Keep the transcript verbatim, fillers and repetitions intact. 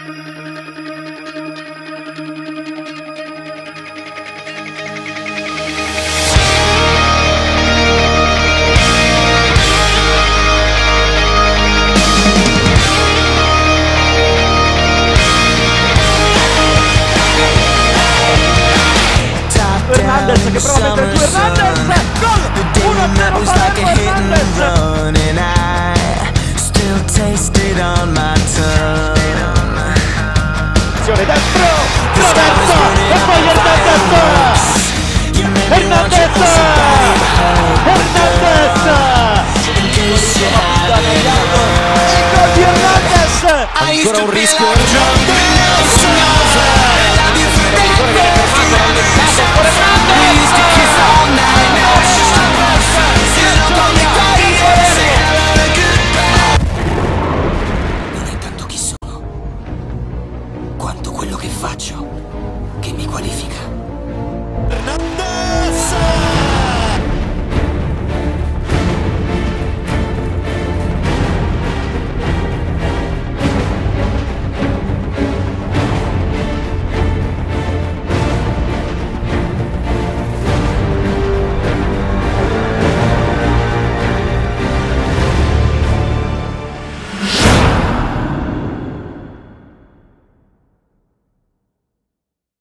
Hernandez che prova a mettere su Hernandez, gol! uno a zero Palermo, Hernandez! Azione destro, traversa e poi Hernandez! Hernandez! Hernandez! Il gol di Hernandez! Ancora un rischio.